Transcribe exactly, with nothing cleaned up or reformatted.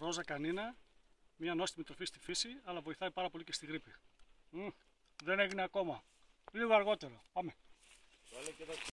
ρόζα κανίνα, μια νόστιμη τροφή στη φύση, αλλά βοηθάει πάρα πολύ και στη γρίπη. Μ, δεν έγινε ακόμα. Λίγο αργότερο. Πάμε.